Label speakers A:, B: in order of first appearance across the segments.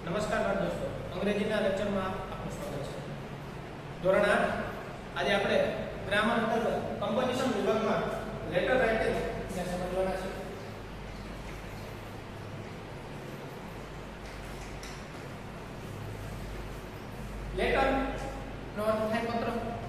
A: નમસ્કાર બાળ દોસ્તો, અંગ્રેજીના લેક્ચરમાં આપનું સ્વાગત છે. ધોરણ 8 આજે આપણે ગ્રામર અંતર્ગત કમ્પોઝિશન વિભાગમાં લેટર રાઇટિંગ ને સમજવાના છે. લેટર નો અર્થ થાય પત્ર.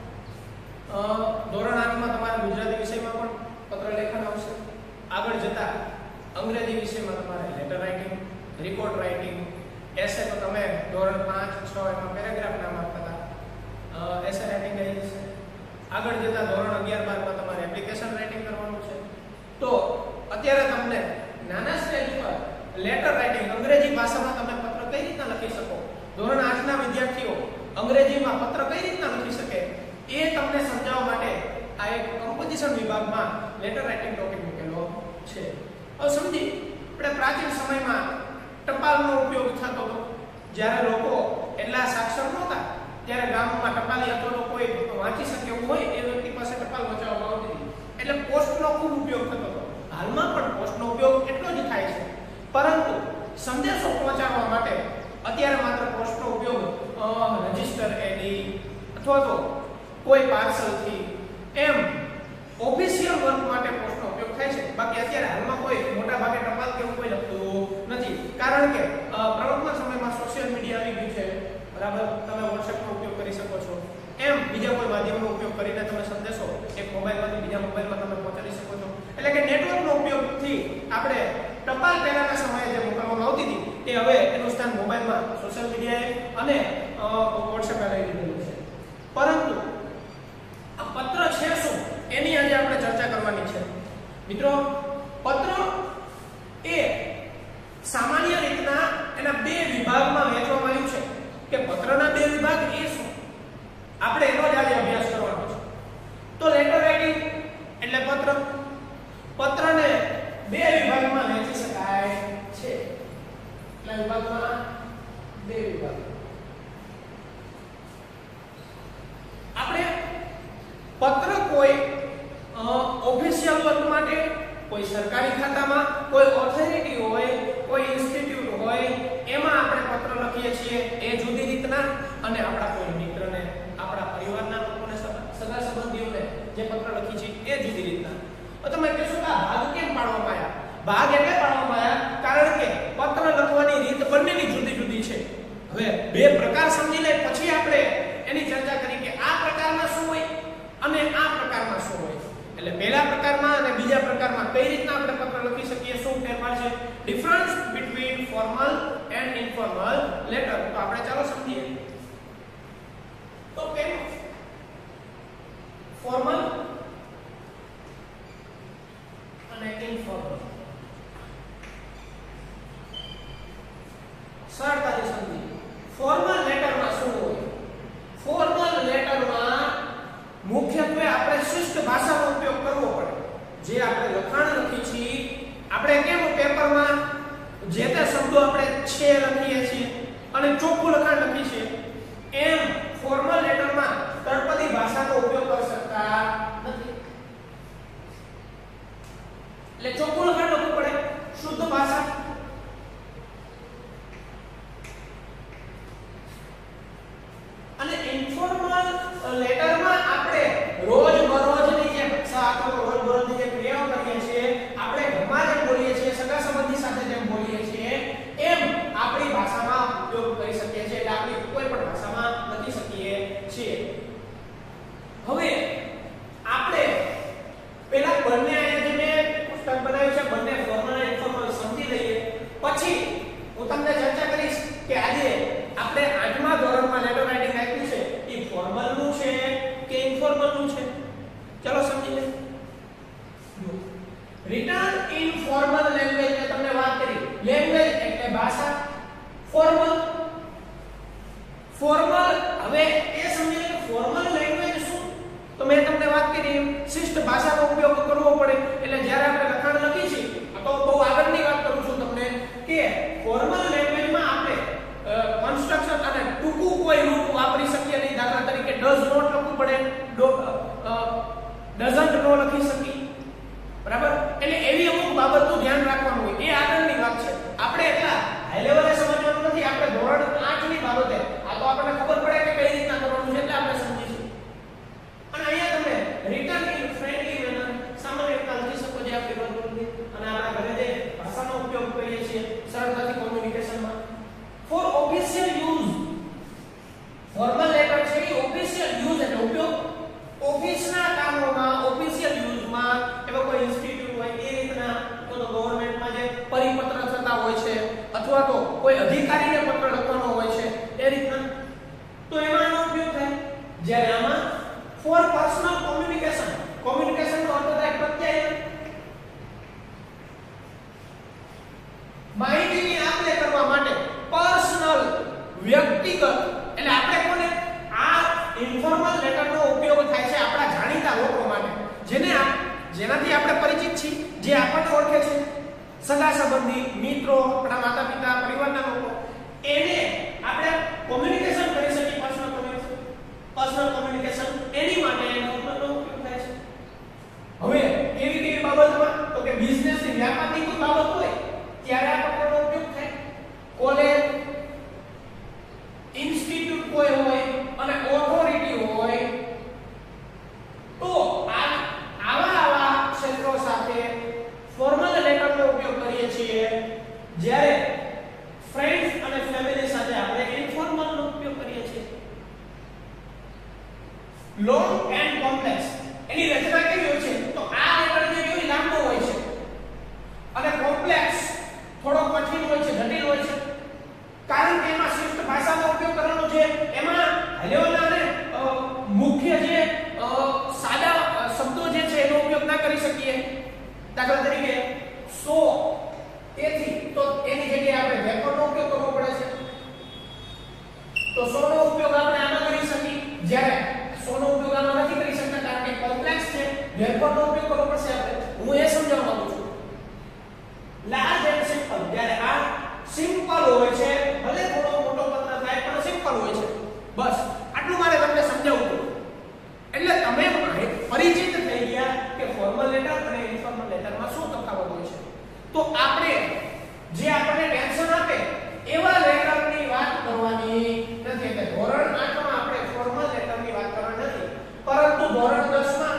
A: ધોરણ 8 માં તમારા ગુજરાતી વિષયમાં પણ પત્ર લેખન આવશે. આગળ જતા અંગ્રેજી વિષયમાં તમારે letter writing, report writing, essay તો તમે ધોરણ 5, 6 એમાં પેરેગ્રાફ નામ આપતા હતા. એસે રાઇટિંગ આવી જશે. આગળ જતા ધોરણ 11, 12 માં તમારે એપ્લિકેશન રાઇટિંગ કરવાનું છે. તો અત્યારે તમને નાના સ્ટેજ પર લેટર રાઇટિંગ અંગ્રેજી ભાષામાં તમે પત્ર કઈ રીતના લખી શકો, ધોરણ 8 ના વિદ્યાર્થીઓ અંગ્રેજીમાં પત્ર કઈ રીતના લખી શકે એ તમને સમજાવવા માટે આ એક કમ્પોઝિશન વિભાગમાં લેટર રાઇટિંગ ટોપિક મૂકેલો છે. હવે સમજી, આપણે પ્રાચીન સમયમાં ટપાલનો ઉપયોગ થતો હતો. જ્યારે લોકો એટલા સાક્ષર નહોતા ત્યારે ગામમાં ટપાલી અથવા તો કોઈ વાંચી શકે એવું હોય એ વ્યક્તિ પાસે ટપાલ પહોંચાડવામાં આવતી હતી. એટલે પોસ્ટનો ખૂબ ઉપયોગ થતો હતો. હાલમાં પણ પોસ્ટનો ઉપયોગ એટલો જ થાય છે, પરંતુ સંદેશો પહોંચાડવા માટે અત્યારે માત્ર પોસ્ટનો ઉપયોગ રજિસ્ટર એડી અથવા તો કોઈ પાર્સલથી એમ ઓફિશિયલ વર્ક માટે પોસ્ટનો ઉપયોગ થાય છે. બાકી અત્યારે હાલમાં કોઈ મોટા ભાગે ટપાલ કે એવું કોઈ લખતું નથી, કારણ કે પ્રવર્તમાન સમયમાં સોશિયલ મીડિયા આવી ગયું છે. બરાબર, તમે WhatsAppનો ઉપયોગ કરી શકો છો. એમ બીજા કોઈ માધ્યમનો ઉપયોગ કરીને તમે સંદેશો એક મોબાઈલમાંથી બીજા મોબાઈલમાં તમે પહોંચાડી શકો છો. એટલે કે નેટવર્કનો ઉપયોગથી આપણે ટપાલ પહેલાના સમયે જે મોકલવામાં આવતી હતી એ હવે એનું સ્થાન મોબાઈલમાં સોશિયલ મીડિયાએ અને WhatsApp લઈ લીધેલું છે. પરંતુ આ પત્ર છે શું એની આજે આપણે ચર્ચા કરવાની છે. મિત્રો, પત્ર એ સામાન્ય રીતના એના બે વિભાગમાં વહેંચવામાં આવ્યું છે. કે પત્રના બે વિભાગ એ શું, આપણે એનો જ આજે અભ્યાસ કરવાનો છે. તો લેટર રાઇટિંગ એટલે પત્ર. પત્રને બે વિભાગમાં વહેંચી શકાય છે. એટલે વિભાગમાં બે વિભાગ. આપણે પત્ર કોઈ ઓફિશિયલ વર્ક માટે, કોઈ સરકારી ખાતામાં, કોઈ ઓથોરિટી હોય, કોઈ ઇન્સ્ટિટ્યૂટ હોય એમાં આપણે પત્ર લખીએ છીએ એ જુદી રીતના, અને આપણા કોઈ મિત્રને, આપણા પરિવારના લોકોને, સગા સંબંધીઓને જે પત્ર લખી છે એ જુદી રીતના. તો તમે કહેશો કે આ ભાગ કેમ પાડવામાં આવ્યા? ભાગ એટલે પાડવામાં આવ્યા કારણ કે પત્ર લખવાની રીત બંનેની જુદી જુદી છે. હવે બે પ્રકાર સમજી લે પછી આપણે એની ચર્ચા કરી કે આ પ્રકારમાં શું હોય અને આ પ્રકારમાં શું હોય. એટલે પહેલા પ્રકારમાં અને બીજા પ્રકારમાં કઈ રીતના આપણે પત્ર લખી શકીએ, શું ફેરફાર છે, difference between formal and informal letter. તો આપણે ચાલો સમજીએ. તો પેલું ફોર્મલ અને ઇન્ફોર્મલ. સરળતાથી સમજીએ. ફોર્મલ લેટરમાં શું હોય? ફોર્મલ લેટરમાં મુખ્યત્વે આપણે શિષ્ટ ભાષાનો ઉપયોગ કરવો પડે. જે આપણે લખાણ લખી છીએ, આપણે કેમ પેપરમાં જે તે શબ્દો આપણે છે લખીએ છીએ અને ચોખ્ખું લખાણ લખીએ છીએ, એમ ફોર્મલ લેટરમાં તળપદી ભાષાનો ઉપયોગ કરી શકતા નથી. એટલે ચોખ્ખું લખાણ લખવું પડે, શુદ્ધ ભાષા. અને ઇન્ફોર્મલ લેટરમાં આપણે રોજબરોજની જે ભાષા અથવા રોજબરોજની જે ક્રિયાઓ કરીએ છીએ, આપણે ઘરમાં જેમ બોલીએ છીએ, સગા સંબંધી સાથે જેમ બોલીએ છીએ એમ આપણી ભાષામાં ઉપયોગ કરી શકીએ છીએ. એટલે આપણી કોઈ પણ ભાષામાં લખી શકીએ છીએ. હવે આપણે પહેલા બંને જે મેં પુસ્તક બનાવ્યું છે બંને ફોર્મલ અને ઇન્ફોર્મલ સમજી લઈએ, પછી હું તમને ચર્ચા કરીશ કે આજે આપણે 8મા ધોરણમાં લેટર રાઇટિંગ આપ્યું છે એ ફોર્મલ નું છે કે ઇન્ફોર્મલ નું છે. ચલો સમજી લઈએ. રિટન ઇન ફોર્મલ લેંગ્વેજ મેં તમને વાત કરી. લેંગ્વેજ એટલે ભાષા. ફોર્મલ હવે એ સમજી લે કે ફોર્મલ લેંગ્વેજ શું. તો મેં તમને વાત કરી શિષ્ટ ભાષાનો ઉપયોગ કરવો પડે. એટલે જ્યારે આપણે લખાણ લખીએ છીએ, તો બહુ આગળની વાત કરું છું તમને કે ફોર્મલ લેંગ્વેજમાં આપણે કન્સ્ટ્રક્શન અને ટૂંકું કોઈ રૂપ વાપરી શકીએ નહીં. દાખલા તરીકે ડઝ નોટ લખવું પડે, ડઝન્ટ નો લખી શકીએ. બરાબર, એટલે એવી અમુક બાબતનું ધ્યાન રાખવાનું હોય. એ આગળની વાત છે. આપણે એટલા હાઈ લેવલે સમજવાનું નથી. આપણે ધોરણ અથવા તો કોઈ અધિકારીને પત્ર લખવાનો હોય છે એ રીતના, તો એમાં આનો ઉપયોગ થાય. જ્યારે આમાં ફોર પર્સનલ કોમ્યુનિકેશન, કોમ્યુનિકેશન નો અર્થ થાય પ્રત્યાયન, માહિતીની આપ-લે કરવા માટે પર્સનલ, વ્યક્તિગત, એટલે આપણે કોને આ ઇન્ફોર્મલ લેટરનો ઉપયોગ થાય છે આપણા જાણીતા લોકો માટે, જેનાથી આપણે પરિચિત છીએ, જે આપણને ઓળખે છે, સગા સંબંધી, મિત્રો, આપણા માતા પિતા, પરિવારના લોકો, એને આપણે કોમ્યુનિકેશન કરી શકીએ. પર્સનલ કોમ્યુનિકેશન એની માટે એનો ઉપયોગ થાય છે. હવે કેવી બાબતમાં, તો કે બિઝનેસ ની વ્યાપારની કોઈ બાબત હોય ત્યારે આ પત્રનો ઉપયોગ થાય. કોલેજ, ઇન્સ્ટિટ્યૂટ કોઈ હોય અને ઓથોરિટી હોય તો આવા ક્ષેત્રો સાથે ફોર્મલ લેટરનો ઉપયોગ કરીએ છીએ. જ્યારે ફ્રેન્ડ્સ અને ફેમિલી સાથે આપણે ઇન્ફોર્મલનો ઉપયોગ કરીએ છીએ. લોંગ એન્ડ કોમ્પ્લેક્સ, એની રચના કેવી હોય છે, તો આ લેટર જે હોય લાંબો હોય છે અને કોમ્પ્લેક્સ થોડો કઠિન હોય છે, જટિલ હોય છે, કારણ કે એમાં શિષ્ટ ભાષાનો ઉપયોગ કરવાનો છે. એમાં હલેવાના અને મુખ્ય જે સાદા શબ્દો જે છે એનો ઉપયોગ ના કરી શકીએ. દાખલા તરીકે સો, તેથી તો એની જગ્યાએ આપણે વેપરનો ઉપયોગ કરવો પડે છે. તો સો નો ઉપયોગ આપણે આમાં કરી શકીએ, જ્યારે સો નો ઉપયોગ આમાં નથી કરી શકતા કારણ કે કોમ્પ્લેક્સ છે. વેપરનો ઉપયોગ કરવો પડશે આપણે. હું એ સમજાવવા માંગુ છું. લાર્જ એન્ડ સિમ્પલ, જ્યારે આ સિમ્પલ હોય છે, ભલે થોડો મોટો પત્ર થાય પણ સિમ્પલ હોય છે. બસ આટલું મારે તમને સમજાવવું હતું. એટલે તમે પરિચિત થઈ ગયા કે ફોર્મલ લેટર અને ઇન્ફોર્મલ લેટરમાં શું તફાવત હોય છે. તો આપણે જે આપણને ટેન્શન આપે એવા લેટરની વાત કરવાની નથી. એટલે ધોરણ 8 માં આપણે ફોર્મલ લેટરની વાત કરવાની નથી, પરંતુ ધોરણ 10 માં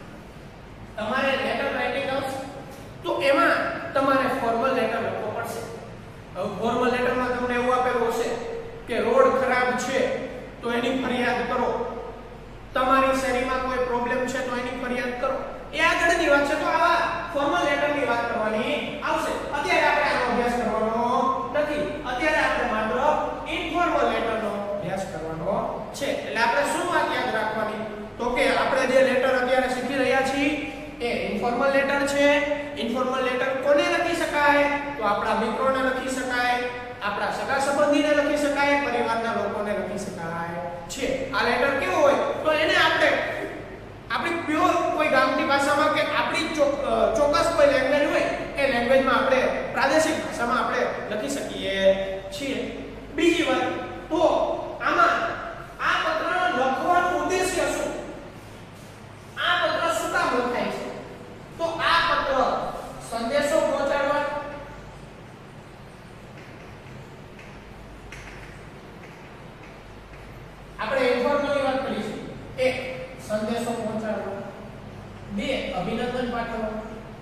A: તમારે લેટર રાઇટિંગ આવશે તો એમાં તમારે ફોર્મલ લેટર લખવો પડશે. હવે ફોર્મલ લેટરમાં તમને એવું આપેલું હશે કે રોડ ખરાબ છે તો એની ફરિયાદ કરો, તમારી શેરીમાં કોઈ પ્રોબ્લેમ છે તો એની ફરિયાદ કરો. એ આગળની વાત છે. તો આવા ફોર્મલ લેટરની વાત કરવાની આવશે. અત્યારે આપણે આનો અભ્યાસ કરવાનો નથી. અત્યારે આપણે માત્ર ઇન્ફોર્મલ લેટરનો અભ્યાસ કરવાનો છે. એટલે આપણે શું વાત યાદ રાખવાની, તો કે આપણે જે લેટર અત્યારે શીખી રહ્યા છીએ એ ઇન્ફોર્મલ લેટર છે. ઇન્ફોર્મલ લેટર કોને લખી શકાય, તો આપણા મિત્રોને લખી શકાય, આપણા સગા સંબંધીને લખી શકાય, પરિવારના લોકોને લખી શકાય છે. આ લેટર કેવો હોય, તો એને આપણે આપણી પ્યોર કોઈ ગામઠી ભાષામાં કે આપણી ચોક્કસ કોઈ લેંગ્વેજ હોય એ લેંગ્વેજમાં આપણે પ્રાદેશિક ભાષામાં આપણે લખી શકીએ છીએ. બીજી વાત, તો આમાં આ પત્ર લખવાનો ઉદ્દેશ્ય શું, આ પત્ર શું કામ લખાય છે, તો આ પત્ર સંદેશો પહોંચાડવા, આપણે ઇન્ફોર્મલની વાત કરીશું. 1 સંદેશો પહોંચાડવો, 2 અભિનંદન પાઠવવા,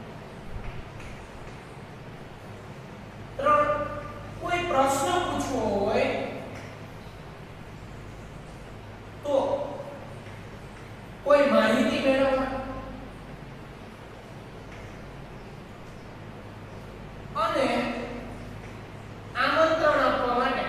A: 3 કોઈ પ્રશ્ન પૂછવો હોય તો, કોઈ માહિતી મેળવવા, અને આમંત્રણ આપવા માટે.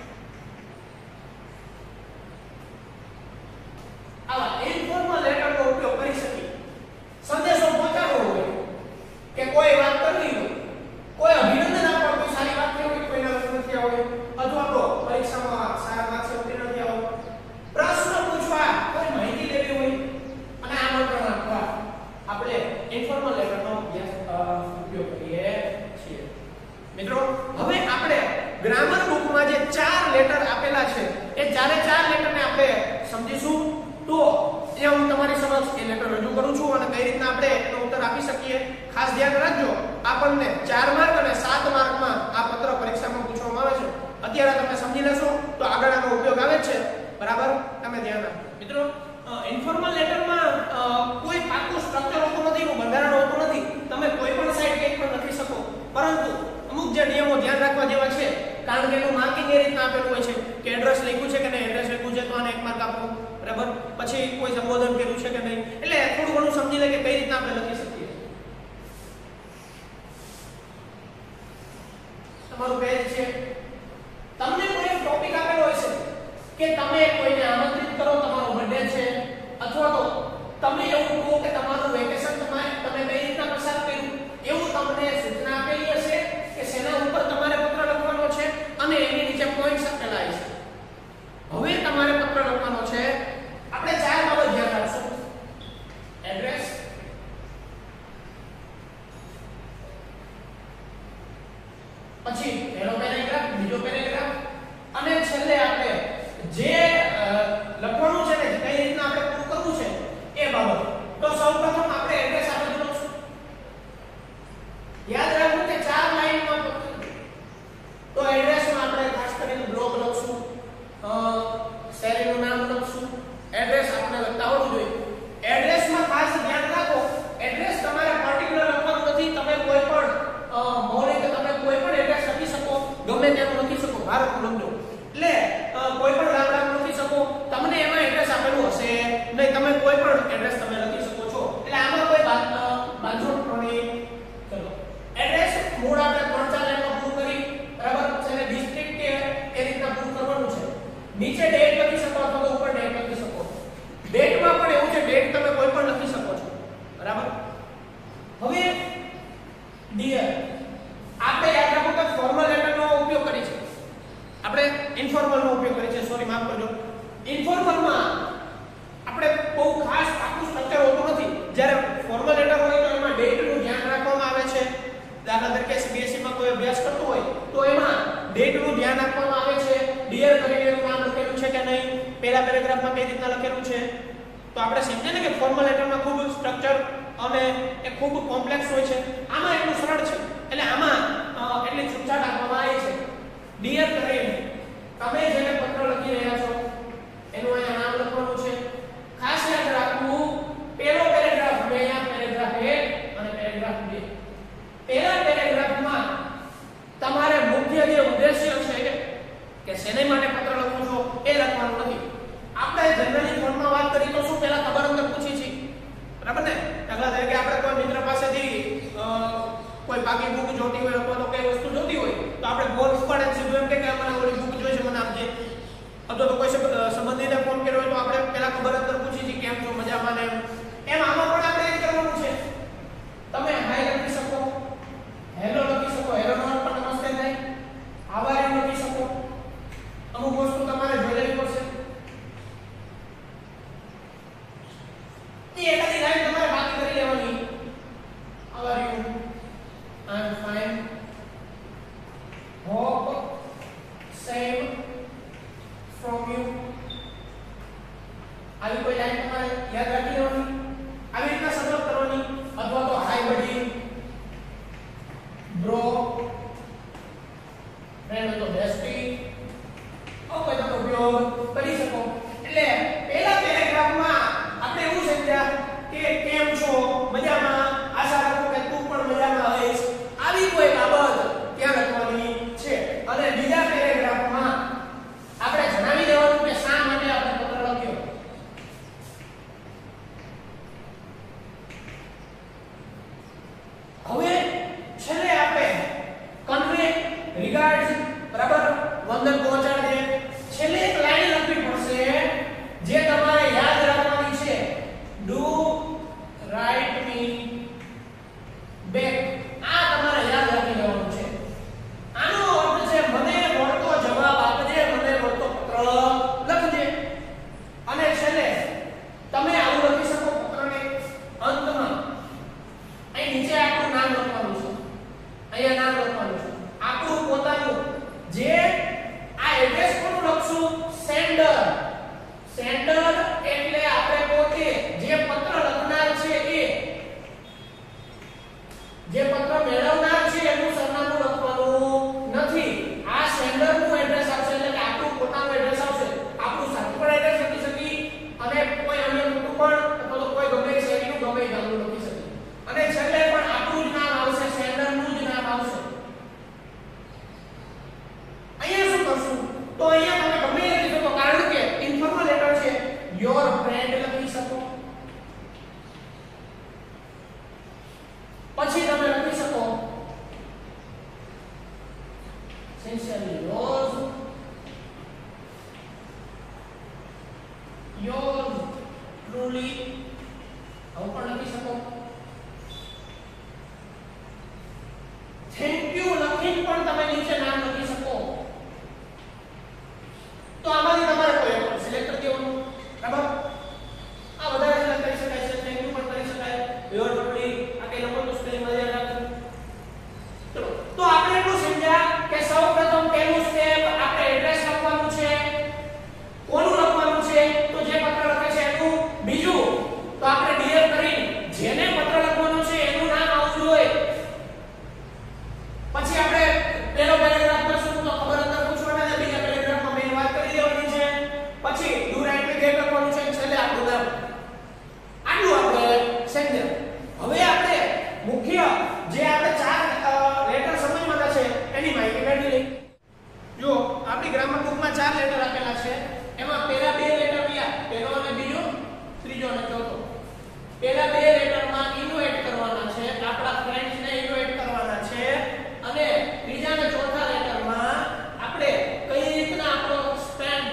A: આવા ઇન્ફોર્મલ લેટરનો ઉપયોગ કરી શકીએ. સંદેશો પહોંચાડવો હોય કે કોઈ વાત કરવી હોય, કોઈ અભિનંદન આપવા, કોઈ સારી વાત થઈ હોય, કોઈના લગ્ન થયા હોય, અથવા તો પરીક્ષામાં સારા માર્ક્સ ઉત્તીર્ણ થયા હોય, પ્રશ્ન પૂછવા, કોઈ માહિતી લેવી હોય અને આમંત્રણ આપવા, આપણે ઇન્ફોર્મલ લેટરનો ઉપયોગ કરીએ છીએ. મિત્રો, હવે આપણે ગ્રામર બુકમાં જે 4 લેટર આપેલા છે એ ચારે 4 લેટરને આપણે સમજીશું. તો એ હું તમારી સમક્ષ એ લેટર રજૂ કરું છું અને કઈ રીતના આપણે એનો ઉત્તર આપી શકીએ. ખાસ ધ્યાન રાખજો, આપણને 4 માર્ક અને 7 માર્કમાં આ પત્ર પરીક્ષામાં પૂછવામાં આવે છે. અત્યારે તમે સમજી લેશો તો આગળ આનો ઉપયોગ આવે છે. બરાબર, તમે ધ્યાન રાખો. મિત્રો, ઇન્ફોર્મલ લેટરમાં કોઈ પાકું સ્ટ્રક્ચર હોતું નથી, બંધારણ હોતું નથી. તમે કોઈ પણ સાઈડ કંઈ પણ લખી શકો, પરંતુ અમુક જે નિયમો ધ્યાન રાખવા જેવા છે. કારણ કે એનું માર્કિંગ એ રીતના આપેલું હોય છે કે એડ્રેસ લખ્યું છે કે નહીં, એડ્રેસ લખ્યું છે તો આને 1 માર્ક આપો. બરાબર, પછી કોઈ સંબોધન કર્યું છે કે નહીં, એટલે થોડું ઘણું સમજી લે કે કઈ રીતના આપણે લખી શકીએ. તમારું પેજ છે. તમને કોઈ ટોપિક આપેલો હોય છે કે તમે કોઈને આમંત્રિત કરો, તમારો બર્થડે છે, અથવા તો તમે એવું કહો કે તમારું વેકેશન તમે કઈ રીતના પસાર કર્યું, એવું તમને સૂચના આપેલી હશે કે શેના ઉપર તમારે પત્ર લખવાનો છે અને એની નીચે પોઈન્ટ્સ આપેલા હશે. હવે તમારે પત્ર લખવાનો છે. આપણે ચાર બાબત ધ્યાન રાખશું. એડ્રેસ, પછી પહેલો પેરેગ્રાફ, બીજો પેરેગ્રાફ અને છેલ્લે આપણે જે લખવાનું છે ને કઈ રીતના આપણે પૂરું કરવું છે એ બાબત. તો સૌપ્રથમ આપણે એડ્રેસ આપણે લખશું. યાદ રાખવું કે 4 લાઈનમાં તો એડ્રેસમાં આપણે ખાસ કરીને બ્લોક લખશું, શહેરનું નામ લખશું. એડ્રેસ આપણે લખતા આવડવું જોઈએ. એડ્રેસમાં ખાસ ધ્યાન રાખો, એડ્રેસ તમારે પર્ટિક્યુલર લખવાનું નથી. તમે કોઈ પણ મૌલિક તમે કોઈ પણ એડ્રેસ લખી શકો, ગમે તેનું લખી શકો. ભારતનું લખજો એટલે કોઈ પણ ગામડાનું લખી શકો. તમને એમાં એડ્રેસ આપેલું હશે નહીં, તમે કોઈ પણ એડ્રેસ તમે લખી શકો છો. એટલે આમાં કોઈ બાંધછોડ નહીં. ચલો એડ્રેસ મૂળ આપણે 3-4 લાઈનમાં પૂરું કરી, બરાબર છે ને. ડિસ્ટ્રિક્ટ કે એ રીતના પૂરું કરવાનું છે. નીચે ડેટ લખી શકો અથવા તો ઉપર ડેટ લખી શકો. ડેટમાં પણ એવું છે, ડેટ તમે કોઈ પણ લખી શકો છો, બરાબર. હવે ડિયર આપણે યાદ રાખો કે ફોર્મલ લેટરનો ઉપયોગ કરી છે, આપણે ઇન્ફોર્મલનો ઉપયોગ કરી છે. સોરી, માફ કરજો. ઇન્ફોર્મલમાં આપણે બહુ ખાસ આખું સ્ટ્રક્ચર હોતું નથી. જ્યારે ફોર્મલ લેટર હોય તો એમાં ડેટનું ધ્યાન રાખવામાં આવે છે. દાખલા તરીકે CBSE માં કોઈ અભ્યાસ કરતો હોય તો એમાં ડેટનું ધ્યાન આપવામાં આવે છે. ડિયર કરીને એનું નામ લખેલું છે કે નહીં, પહેલા પેરેગ્રાફમાં કઈ રીતના લખેલું છે. તો આપણે સમજીએ ને કે ફોર્મલ લેટરમાં ખૂબ સ્ટ્રક્ચર અને એ ખૂબ કોમ્પ્લેક્સ હોય છે. આમાં એટલું સરળ છે, એટલે આમાં એટલી છૂટછાટ આપવામાં આવી છે. ડિયર કરીને તમે જેને પત્ર લખી રહ્યા છો એનું અહીંયા નામ લખવાનું છે. ખાસ યાદ રાખવું, પહેલો પેરેગ્રાફ હવે અહીંયા પેરેગ્રાફ 1 અને પેરેગ્રાફ 2. પહેલા પેરેગ્રાફમાં તમારે મુખ્ય જે ઉદ્દેશ્ય છે કે શેના માટે પત્ર લખો છો એ લખવાનું નથી. આપણે જનરલી ફોનમાં વાત કરી તો શું પહેલા ખબર અંતર પૂછી છે, બરાબર ને. દાખલા તરીકે આપણે કોઈ મિત્ર પાસેથી કોઈ બાકી બુક જોતી હોય અથવા તો કઈ વસ્તુ જોતી હોય તો આપણે ફોન ઉપાડે સીધું એમ કે મને ઓલી બુક જોઈએ છે, મને આપજે. અથવા તો કોઈ સંબંધીને ફોન કર્યો હોય તો આપણે પહેલા ખબર અંતર પૂછી છે, કેમ છો, મજામાં ને એમ. આમાં પણ આપણે એ કરવાનું છે. તમે હાય લખી શકો, હેલો લખી શકો. હેલો નો અર્થ પણ નમસ્તે થાય. આભાર લખી શકો. અમુક વસ્તુ તમારે જોઈ લેવી પડશે. એ એકાદી લાઈન તમારે બાકી કરી લેવાની. How are you? I'm fine. Hope same from you. આવી કોઈ લાઈન તમારે યાદ રાખી લેવાની. આવી રીતના શરૂઆત કરવાની. અથવા તો હાય બડી, બ્રો, ફ્રેન્ડ તો બેસ્ટી, આવો કોઈ તમે ઉપયોગ કરી શકો. એટલે પહેલા પેરેગ્રાફમાં આપણે એવું સમજ્યા કે કેમ છો, મજામાં, આશા રાખું કે તું પણ મજામાં હોઈશ. આવી કોઈ બાબત ત્યાં લખવાની છે. અને બીજા પેરેગ્રાફમાં આપણે જણાવી દેવાનું કે શા માટે આપણે પત્ર લખ્યો. હવે છેલ્લે આપણે કન્વે રિગાર્ડ્સ, બરાબર, વંદન પહોંચાડે. છેલ્લે એક લાઈન લખવી પડશે જે તમારે યાદ રાખવાની છે. Do write me back. આ તમારે યાદ રાખી લેવાનું છે. આનો અર્થ છે મને વળતો જવાબ આપજે, મને વળતો પત્ર લખજે. અને છેલ્લે તમે આવું લખી શકો પત્રને અંતમાં. અહીં નીચે આપણું નામ લખવાનું છે, અહીંયા નામ લખવાનું છે, આપણું પોતાનું જે આ એડ્રેસ જે આપણે 4 લેટર સમજવાના છે એની માહિતી મેળવી લઈએ. જો આપણી ગ્રામર બુકમાં 4 લેટર આપેલા છે. એમાં પહેલા 2 લેટર કયા? પહેલો અને બીજો, ત્રીજો અને ચોથો. પહેલા 2 લેટરમાં ઇન્વાઇટ કરવાના છે, આપણા ફ્રેન્ડ્સને ઇન્વાઇટ કરવાના છે. અને ત્રીજા અને ચોથા લેટરમાં આપણે કઈ રીતના આપણો સ્પેન્ડ,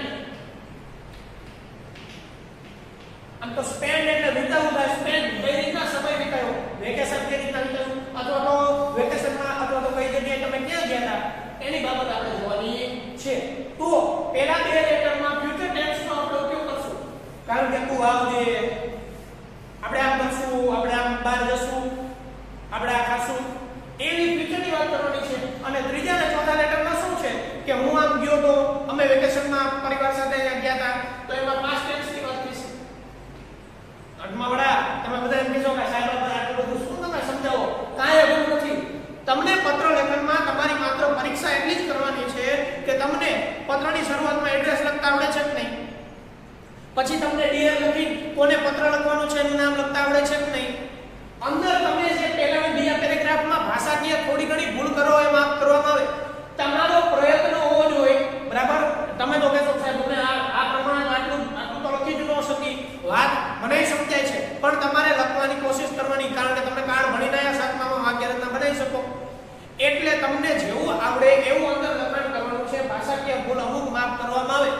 A: આમ તો સ્પેન્ડ એટલે વિતાવતા, સ્પેન્ડ કઈ રીતના સમય વિતાવ્યો, વેકેશન કઈ રીતના વિતાવ્યું, અથવા તો વેકેશનમાં અથવા તો કઈ જગ્યાએ તમે ક્યાં ગયા હતા એની બાબત આપણે જોવાની છે. તો પહેલા 2 લેટરમાં ફ્યુચર ટેન્સનો આપણે ઉપયોગ કરશું. કારણ કે તું આવજે, આપણે આમ કરશું, આપણે આમ બહાર જશું, આપણે આ ખાશું, એવી ફ્યુચરની વાત કરવાની છે. અને ત્રીજા અને ચોથા લેટરમાં શું છે કે હું આમ ગયો તો, અમે વેકેશનમાં પરિવાર સાથે ગયા હતા, તો એમાં પાસ્ટ ટેન્સની વાત થશે. અટમા વડા તમે બધા એમ કહેશો કે સાહેબ આપણે આટલું બધું શું તમે સમજાવો, કાંઈ અઘરું નથી. તમને પત્ર લેખનમાં તમારી માત્ર પરીક્ષા એટલી જ કરવાની છે કે તમને પત્રની શરૂઆતમાં એડ્રેસ લખતા આવડે છે કે નહીં, પછી તમને ડિયર લખી કોને પત્ર લખવાનું છે એનું નામ લખતા આવડે છે કે નહીં, અંદર તમે જે પહેલાના બીજા પેરેગ્રાફમાં ભાષાકીય થોડી ઘણી ભૂલ કરો એ માફ કરવામાં આવે. તમારો પ્રયત્ન હોવો જોઈએ, બરાબર. તમે તો કહેશો સાહેબ તમે આ પ્રમાણે આટલું તો લખી જ ન શકી, વાત મને સમજાય છે, પણ તમારે લખવાની કોશિશ કરવાની. કારણ કે તમે કાર્ડ ભણીને આયા, 7મામાં વાક્ય રચના બનાવી શકો. એટલે તમને જેવું આવડે એવું અંદર લખાણ કરવાનું છે. ભાષાકીય ભૂલ અમુક માફ કરવામાં આવે.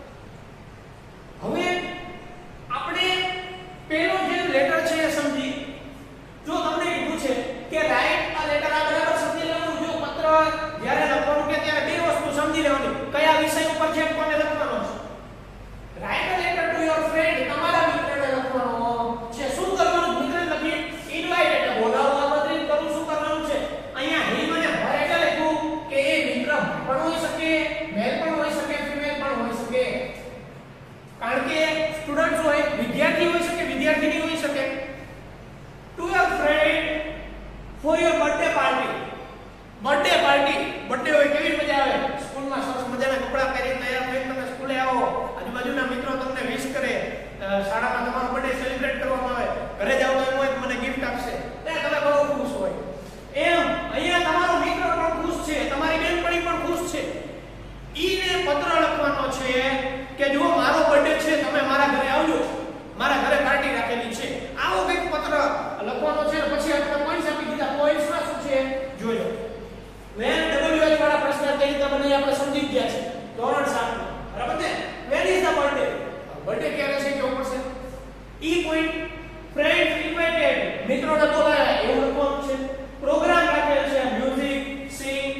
A: હવે આપણે પેલો જે લેટર છે એ સમજી. જો તમને કીધું છે કે રાઇટ અ લેટર, આ બરાબર સમજી લેવાનું. જો પત્ર જ્યારે લખવાનું કે ત્યારે 2 વસ્તુ સમજી લેવાની. કયા વિષય ઉપર છે, કોને લખવાનો છે. Write a letter to your friend, તમારા મિત્રને લખવાનો છે. શું કરવાનું? મિત્રને લખી ઇન્વાઇટ એટલે બોલાવવા, આમંત્રિત કરવું. શું કરવાનું છે? અહીંયા હી મને ભર એટલે લખ્યું કે એ મિત્ર પણ હોઈ શકે, મેલ પણ હોઈ શકે, ફિમેલ પણ હોઈ શકે. કારણ કે સ્ટુડન્ટ હોય, વિદ્યાર્થી હોઈ શકે, વિદ્યાર્થીની હોઈ શકે. To your friend for your birthday party. Birthday party, birthday હોય કેવી મજા આવે. સ્કૂલમાં સરસ મજાના કપડાં પહેરી તૈયાર થઈને તમે સ્કૂલે આવો, આજુબાજુના મિત્રો તમને વિશ કરે, શાળામાં તમારો બર્થડે સેલિબ્રેટ કરવામાં આવે, ઘરે જાવ તો એમ હોય કે મને ગિફ્ટ આપશે, ત્યારે તમે બહુ ખુશ હોય. એમ અહીંયા તમારો મિત્ર પણ ખુશ છે, તમારી બેનપણી પણ ખુશ છે. ઈને પત્ર લખવાનો છે કે જો મારો બર્થડે છે, તમે મારા ઘરે આવજો, મારા ઘરે પાર્ટી રાખેલી છે. આવો કંઈક પત્ર લખવાનો છે. પછી આપણે પોઈન્ટ્સ આપી દીધા. પોઈન્ટ્સમાં શું છે જોજો. વેન ડબલ્યુએચ વાળા પ્રશ્ન કઈ રીતે બને આપણે સમજી ગયા છે ધોરણ 7 માં, બરાબર ને. When is the birthday, birthday ક્યારે છે કેવું પડશે. ઈ પોઈન્ટ ફ્રેન્ડ ઇન્વાઇટેડ, મિત્રોને બોલાવ્યા એવું લખવાનું છે. પ્રોગ્રામ રાખેલ છે, music, sing,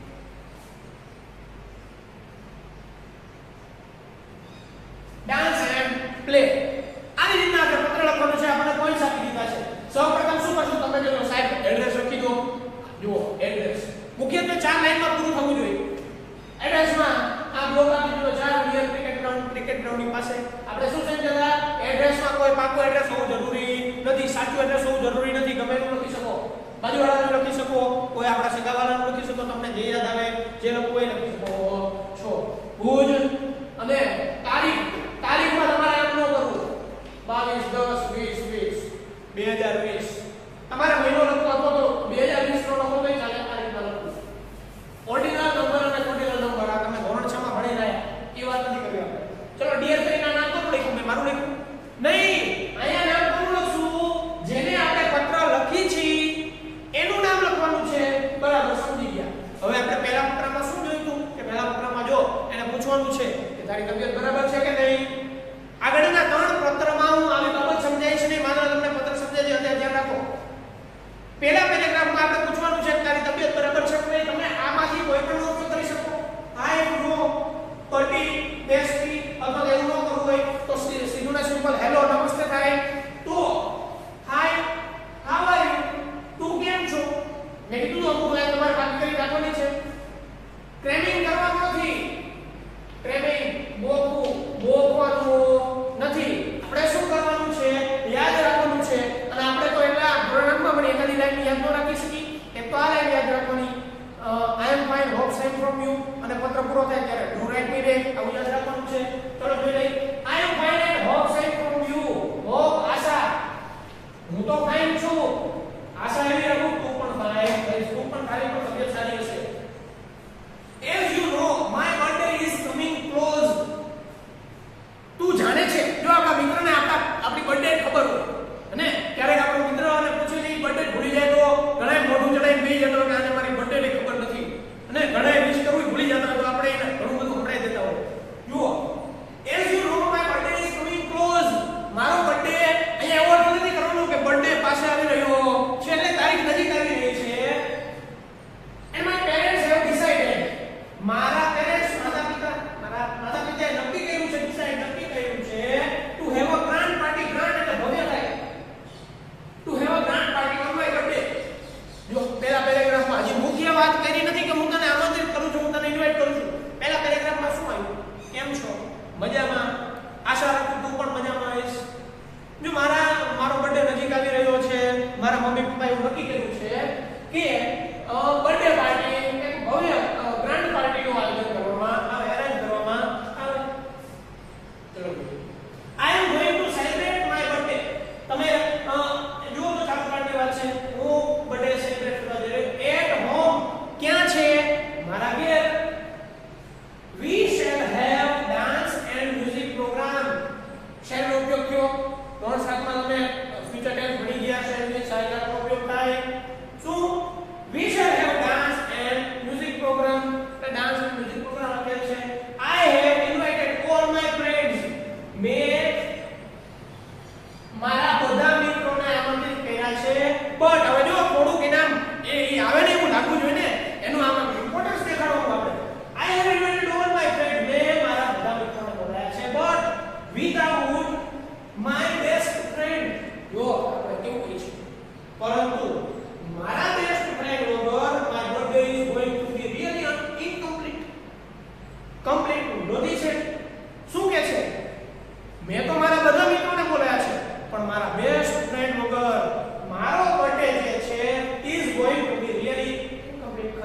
A: dance and play. આવી રીતના આપણે પત્ર લખવાનું છે. આપણે પોઈન્ટ્સ આપી દીધા છે. સૌપ્રથમ શું કરશું? તમે કહો સાહેબ એડ્રેસ લખી દો. જુઓ એડ્રેસ મુખ્યત્વે 4 લાઈનમાં પૂરું થવું જોઈએ. એડ્રેસમાં આ બ્લોક આપી દીધો 4 નિયર ક્રિકેટ ગ્રાઉન્ડની પાસે. આપણે શું સમજ્યા? એડ્રેસમાં કોઈ પાકું એડ્રેસ હોવું જરૂરી નથી, સાચું એડ્રેસ હોવું જરૂરી નથી. ગમે તેનું લખી શકો, બાજુવાળાનું લખી શકો, કોઈ આપણા સગાવાળાનું લખી શકો, તમને જે યાદ આવે જે લખવું એ લખી શકો છો. ભુજ અને તારીખમાં તમારે એમ ન કરવું 22/10/2020 તમારે મહિનો લખવો હતો તો 2020 નો લખો તો ચાલે. તારીખમાં લખવું. ઓર્ડિનલ નંબર અને કોર્ડિનલ નંબર આ તમે ધોરણ 6 માં ભણી રહ્યા એ વાત નથી કરી આપણે. ચલો ડિયર કરીને નામ તો લખ્યું, મેં મારું લખ્યું નહીં. અહીંયા નામ કોનું લખશું? જેને આપણે પત્ર લખી છે એનું નામ લખવાનું છે. બરાબર, સમજી ગયા. હવે આપણે પહેલા પત્રમાં શું જોયું હતું કે પહેલા પત્રમાં જો એને પૂછવાનું છે કે તારી તબિયત બરાબર છે કે નહીં. આગળના 3 પત્રમાં હું આવી બાબત સમજાઈશ નહીં. માનો તમને પત્ર સમજાય છે, અત્યારે ધ્યાન રાખો. પહેલા પેરેગ્રાફમાં આપણે પૂછવાનું છે કે તારી તબિયત બરાબર છે કે નહીં. તમે આમાંથી કોઈ પણ ઉપયોગ કરી શકો. હાય, નો, પટી, બેસ્ટી અથવા તો એવું ન કરવું હોય તો સીધું ને સિમ્પલ હેલો નમસ્તે થાય. તો હાય, હાઉ આર યુ, તું કેમ છો. મેં કીધું અમુક લાઈન તમારે વાત કરી રાખવાની છે. ક્રેમિંગ કરવાનું નથી. ક્રેમિંગ બોકવાનું નથી. આપણે શું કરવાનું છે? યાદ રાખવાનું છે. અને આપણે તો એટલા ધોરણમાં પણ એકાદી લાઈન યાદ ન રાખી શકી. એક તો આ લાઈન યાદ રાખવાની, I am fine, hope sign from you. અને પત્ર પૂરો થાય ત્યારે ડુ રાઇટ મી બેક, આવું યાદ રાખવાનું છે. ચલો જોઈ લઈએ. I am fine and hope sign from you. Hope આશા, હું તો ફાઇન છું. આશા એવી રાખું તું પણ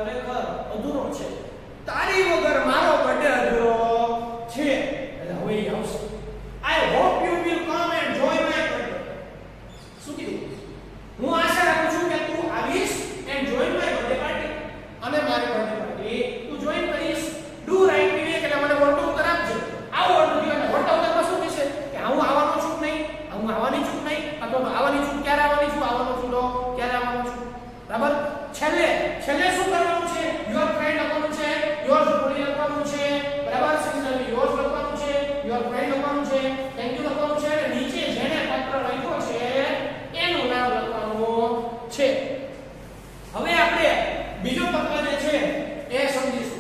A: ખરેખર અધૂરો છે. તારી વગર મારો બર્થડે અધૂરો છે. એટલે હવે એ આવશે. I hope you will come and join my birthday. શું કીધું? હું આશા રાખું છું કે તું આવીશ and join my birthday party. અને મારી બર્થડે પાર્ટી તું જોઈન કરીશ. ડુ રાઈટ મી એટલે મને વર્તો ઉત્તર આપજે. આવો વર્તો દીવાનો વર્તો ઉત્તરમાં શું કહેશે કે હું આવવાનો છું નહીં, હું આવવાની છું નહીં, અથવા આવવાની છું ક્યારે આવવાની છું, આવવાનો છું તો ક્યારે આવવાનો છું. બરાબર. છેલ્લે શું કરવાનું છે? યોર ફ્રેન્ડ લખવાનું છે, યોર્સ બોડી લખવાનું છે. બરાબર. સિંગલી યોર્સ લખવાનું છે, યોર ફ્રેન્ડ લખવાનું છે, થેન્ક યુ લખવાનું છે અને નીચે જેને પત્ર લખ્યો છે એનું નામ લખવાનું છે. હવે આપણે બીજો પત્ર જે છે એ સમજીશું.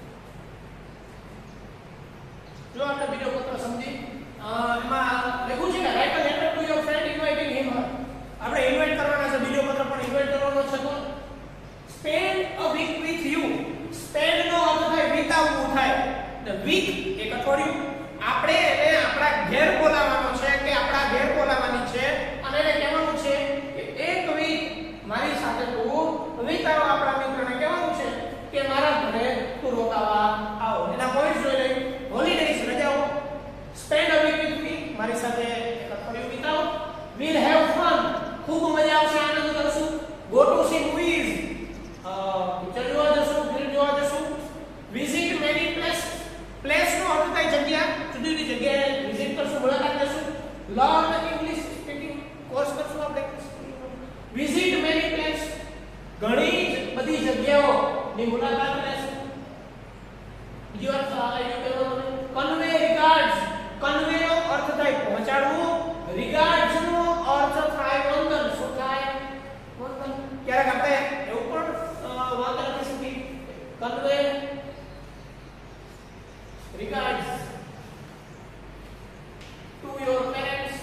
A: જો આપણે બીજો પત્ર સમજી એમાં લખ્યું છે કે write a letter to your friend inviting him. આપણે ઇન્વાઇટ કરવાના છે. બીજો પત્ર પણ ઇન્વાઇટ કરવાનો છે. તો spend a week with you. Spend નો અર્થ થાય વિતાવવું થાય. ધ વીક એક અઠવાડિયું. આપણે એને આપણા ઘેર બોલાવવાનો છે કે આપણા ઘેર બોલાવવાની છે અને એને કહેવાનું છે કે એક વીક મારી સાથે તું વિતાવ. આપણા મિત્રને કહેવાનું છે કે મારા ઘરે તું રોકાવા આવો. એના પોઈન્ટ જોઈ લઈ. હોલિડેઝ રજાઓ. Spend a week with me. મારી સાથે એક અઠવાડિયું વિતાવો. Will have fun. ખૂબ મજા આવશે, આનંદ કરશું. Go to see movies. Picture જોવા જશું, ફિલ્મ જોવા જશું. Visit many place. પ્લેસ નો અર્થ થાય જગ્યા. જુદી જુદી જગ્યાએ વિઝિટ કરશું, મુલાકાત લેશું. લર્ન ઇંગ્લિશ સ્પીકિંગ કોર્સ કરશું આપણે. Visit many place. ઘણી બધી જગ્યાઓની મુલાકાત લેશું. બીજો અર્થ આવ્યો કે કન્વે રિગાર્ડ્સ. કન્વે નો અર્થ થાય પહોંચાડવું. રિગાર્ડ્સ નો અર્થ થાય વંદન. શું થાય? વંદન. ક્યારેક આપણે એવું પણ વાત કરી શકીએ. Convey regards to your parents.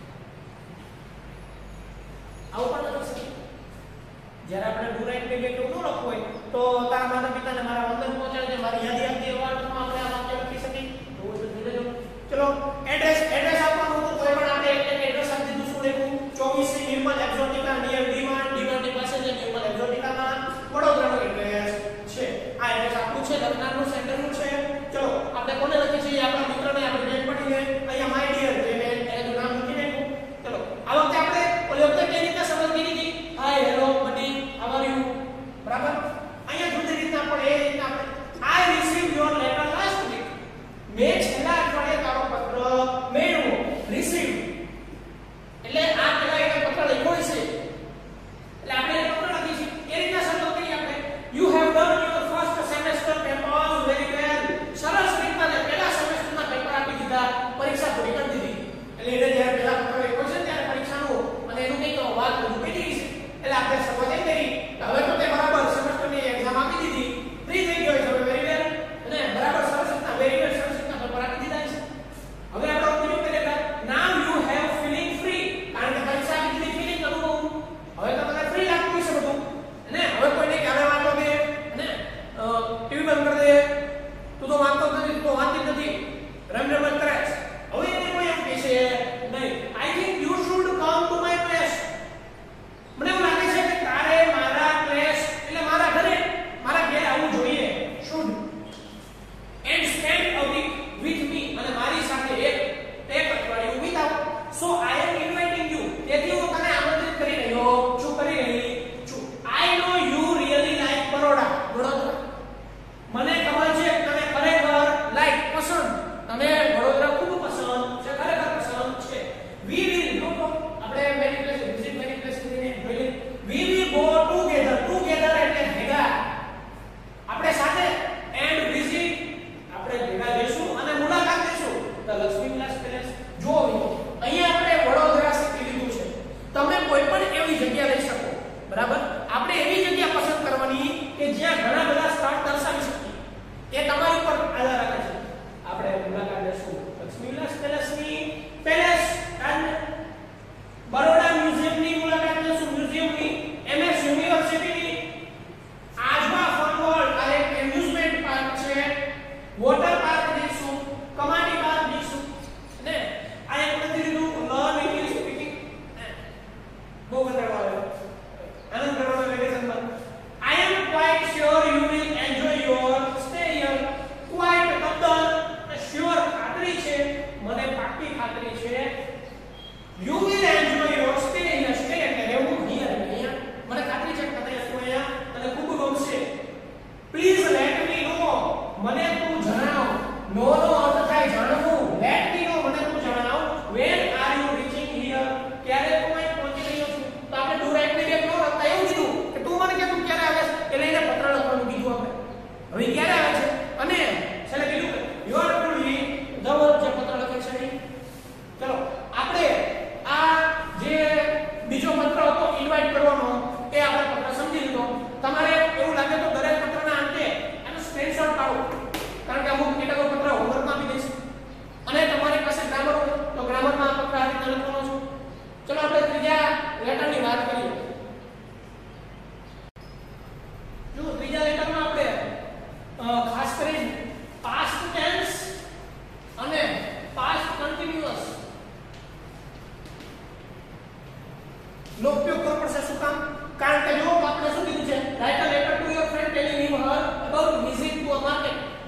A: આવું પણ લખી શકીએ. જ્યારે આપણે ડુ રાઈટ કે કેવું ન લખવું હોય તો તારા માતા પિતાને મારા વંદન પહોંચાડજે, મારી યાદી આપજે. એવા અર્થમાં આપણે આ વાક્ય લખી શકીએ. તો ચલો એડ્રેસ આપવાનું હતું તો એ પણ આપણે એક એડ્રેસ આપી દીધું. શું લખ્યું? 24 નિર્મલ એક્ઝોટિકા નિયર ડીમાર્ટ. ડીમાર્ટની પાસે જે નિર્મલ એક્ઝોટિકામાં વડોદરાનું એડ્રેસ છે. આ એડ્રેસ આપણું છે, લખનારનું સેન્ટરનું છે. ચલો આપણે કોને લખી છીએ? આપણા મિત્રને, આપણે બેનપણીને. અહીંયા માય ડિયર જેને એનું નામ લખી નાખ્યું. ચલો આ વખતે આપણે ઓલી વખતે કેવી રીતે સમજ કરી હતી? Hi hello buddy how are you. બરાબર. અહીંયા જુદી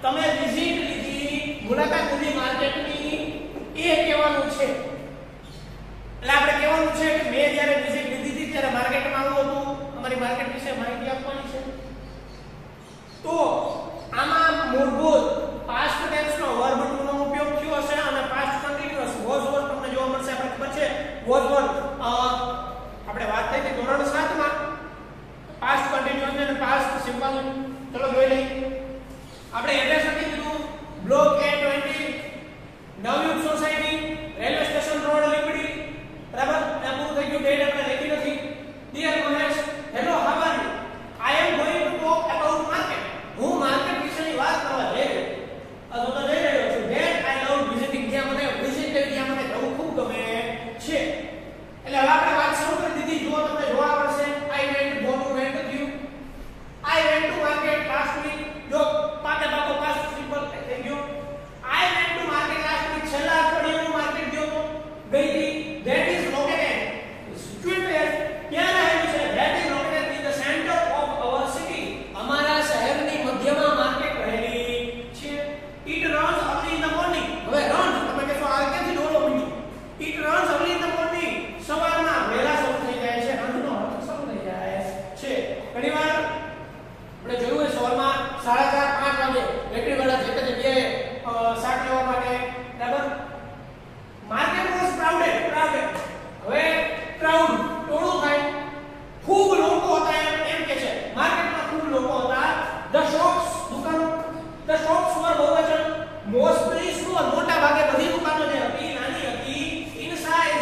A: તમે વિઝિટ લીધી, મુલાકાત લીધી માર્કેટની, એ કહેવાનું છે. એટલે આપણે કહેવાનું છે કે મેં જ્યારે વિઝિટ લીધી હતી ત્યારે માર્કેટમાં આવું હતું, અમારી માર્કેટ વિશે માહિતી આપવાની છે. તો આમાં મૂળભૂત પાસ્ટ ટેન્સનો વર્બ ટુ નો ઉપયોગ થયો હશે અને પાસ્ટ કન્ટીન્યુઅસ વોઝ તમને જોવા મળશે. આપણે ખબર છે વોઝ આપણે વાત થઈ હતી ધોરણ 7 માં પાસ્ટ કન્ટીન્યુઅસ અને પાસ્ટ સિમ્પલ. ચલો જોઈ લઈએ. આપણે એડ્રેસ આપી દીધું block A20 Navyug society, railway station road, Limbdi. બરાબર? આ પૂરું થઈ ગયું. ડેટ આપણે લખી નથી. Dear Mahesh, hello, how are you? I am going to talk about market. હું માર્કેટ વિશેની વાત કરવા જઈ રહ્યો છું. જઈ રહ્યો છું. That I love visiting. જ્યાં મને વિઝિટ કરી, ત્યાં મને જવું ખૂબ ગમે છે. એટલે હવે આપણે વાત શરૂ કરી દીધી. જો તમને જોવા પડશે I went go to went with you. I went to market last week. જો પાકે પાકો પાસ્ટ સિમ્પલ થઈ ગયો. I went to market last week. છેલ્લા અઠવાડિયે હું માર્કેટ ગયો તો ગઈ હતી. That is located situated. ક્યાં રહેલું છે? That is located in the centre of our city. અમારા શહેરની મધ્યમાં માર્કેટ રહેલી છે. It runs early in the morning. હવે રન તમે કહેશો આ ક્યાંથી ડોલો બની? It runs early in the morning. સવારના વહેલા શરૂ થઈ જાય છે. રનનો અર્થ શરૂ થઈ જાય છે. ઘણીવાર આપણે જોયું હોય સવારમાં 4:30 5 વાગે બેટરી વાળા જે તે જગ્યાએ શાક લેવા માટે. બરાબર? Market was crowded. હવે ક્રાઉડ ટોળું થાય, ખૂબ લોકો હતા એમ કે છે. માર્કેટમાં ખૂબ લોકો હતા. ધ શોપ્સ દુકાનો. ધ શોપ્સ વર બહુવચન. મોસ્ટલી સ્મોલ મોટા ભાગે બધી દુકાનો જે હતી નાની હતી. In size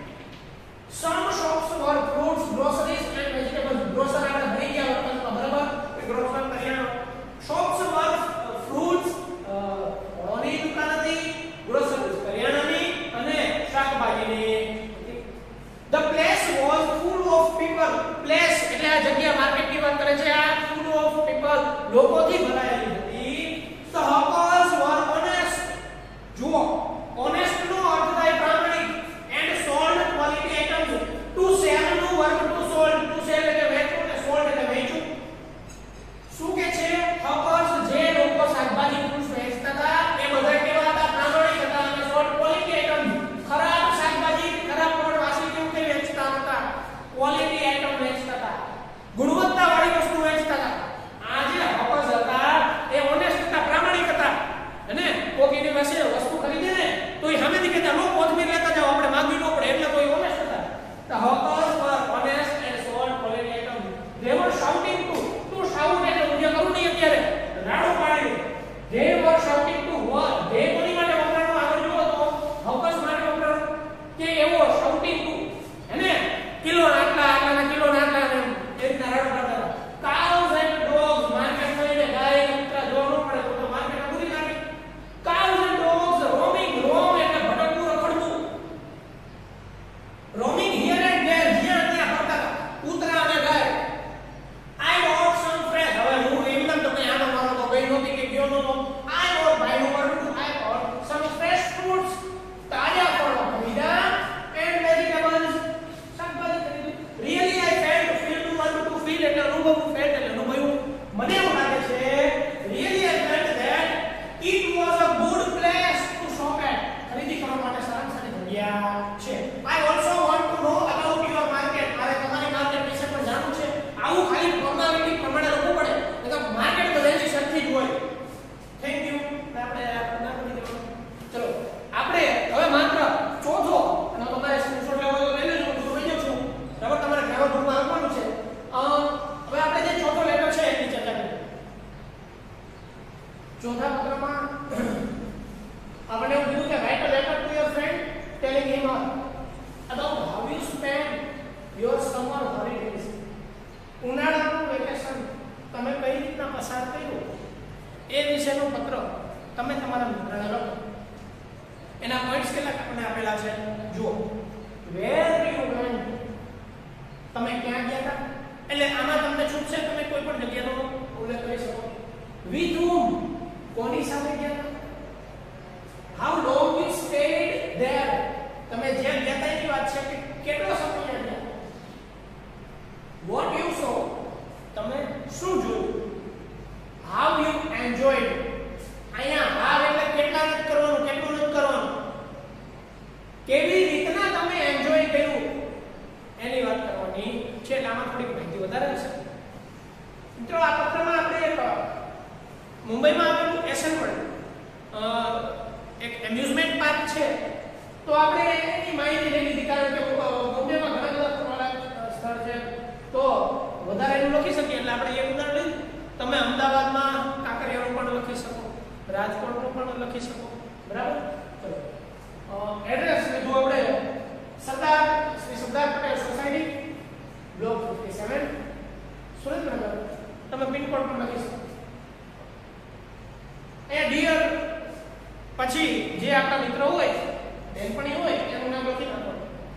A: some shops were fruits, groceries and vegetables. Grocer આપણે ભણી ગયા વર્તનમાં. બરાબર? ગ્રોસર કરિયાણું. શોપ્સ વર ફ્રૂટ્સ ઓની દુકાન હતી, ગ્રોસરીઝ કરિયાણાની અને શાકભાજીની. The place was full of people. Place એટલે આ જગ્યા માર્કેટની વાત કરે છે. આ full of people લોકોથી ભરાયેલી હતી. The hawkers were honest. જુઓ, honest નો અર્થ થાય પ્રામાણિક. And sold quality items. To sell નો વર્ગ to sold. To sell એટલે વેચવું અને sold એટલે વેચવું. શું કે છે? hawkers જે લોકો શાકભાજી ફ્રૂટ્સ વેચતા હતા એ બધા કેવા હતા? પ્રામાણિક હતા. અને sold quality items ખરાબ શાકભાજી, ખરાબ ફળ, વાસી કેવું કે વેચતા હતા. ક્વોલિટી આઇટમ વેચતા હતા. ગુણવત્તાવાળી વસ્તુ વેચતા હતા. આ જે hawkers હતા એ ઓનેસ્ટ હતા, પ્રામાણિક હતા. અને કોકીની પાસે વસ્તુ ખરીદે ને તો એ સામેથી કહેતા લો કોથમીર લેતા જાઓ, આપણે માંગવી ન પડે. એટલે કોઈ ઓનેસ્ટ હતા. The hawkers were honest and sold quality items. They were shouting to shout એટલે હું જે કરું નહીં અત્યારે રાડો પાડ્યો. They were shouting to what? They કોની માટે વપરાણો? આગળ જુઓ તો hawkers માટે વપરાણો કે એવો shouting to એને કિલો આટલા આટલાના કિલો આટલા ને એ રીતના રાડો પાડતા હતા. Cows and dogs. માર્કેટ કરીને ગાય અને કૂતરા જોવા ન પડે તો માર્કેટ પૂરી નાખે. Cows and dogs roaming. roam એટલે ભટકવું, રખડવું. roaming here and there. જ્યાં ત્યાં ફરતા હતા કૂતરા અને ગાય. I bought some fresh. હવે હું એમનેમ તો કઈ આનો મારો તો ગઈ નહોતી કે ગયો નહોતો. I bought by no word to I bought some fresh fruits. તાજા ફળો ખરીદ્યા and vegetables. શાકભાજી ખરીદી. Really I felt feel to want to feel એટલે અનુભવવું. felt એટલે અનુભવ્યું. મને એવું લાગે છે really I felt that it was a good place to shop at. ખરીદી કરવા માટે સારામાં સારી જગ્યા છે. I also want to know about your market. મારે તમારી માર્કેટ વિશે પણ જાણવું છે. આવું ખાલી ફોર્માલિટી પ્રમાણે લખવું પડે. એટલે માર્કેટ બધાની સરખી જ હોય. Thank you. આપણે ના કરી દેવાનું. ચલો આપણે હવે માત્ર ચોથો અને તમારે સ્ક્રીનશોટ લેવો તો લઈ લેજો. હું જોઈ છું. બરાબર? તમારે ગ્રામર બુકમાં લખવાનું છે. હવે આપણે જે ચોથો લેટર છે એની ચર્ચા કરીએ. ચોથા પત્રમાં આપણે એવું કીધું કે write a letter to your friend telling him about how you spend your summer holidays. ઉનાળાનું વેકેશન તમે કઈ રીતના પસાર કર્યું એ વિશેનો પત્ર તમે તમારા મિત્રને લખો. એના પોઈન્ટ્સ કેટલાક આપણે આપેલા છે જુઓ. where you went. તમે ક્યાં ગયા હતા? એટલે આમાં તમને છૂટશે, તમે કોઈ પણ જગ્યાનો ઉલ્લેખ કરી શકો. with whom. કોની સાથે ગયા હતા? how long you stayed there. તમે જ્યાં ગયા હતા એની વાત છે કે કેટલો સમય રહ્યા. what you saw. તમે શું જોયું? how you enjoyed. મિત્રો આ પત્રમાં આપણે એક મુંબઈમાં આવેલું એસએન વર્લ્ડ એક એમ્યુઝમેન્ટ પાર્ક છે, તો આપણે એની માહિતી લઈ લીધી, કારણ કે બોમ્બેમાં ઘણા બધા ફરવાલાયક સ્થળ છે, તો વધારે એનું લખી શકીએ એટલે આપણે એક ઉદાહરણ લઈ. તમે અમદાવાદમાં કાંકરિયાનું પણ લખી શકો, રાજકોટનું પણ લખી શકો, બરાબર. એડ્રેસ લીધું આપણે શ્રી સરદાર પટેલ સોસાયટી, બ્લોક 57, સુરેન્દ્રનગર. તમે પિનકોડ પણ લખી શકો. એ ડિયર પછી જે આપણા મિત્રો હોય, બેનપણી હોય, એનું નામ લખી નાખો.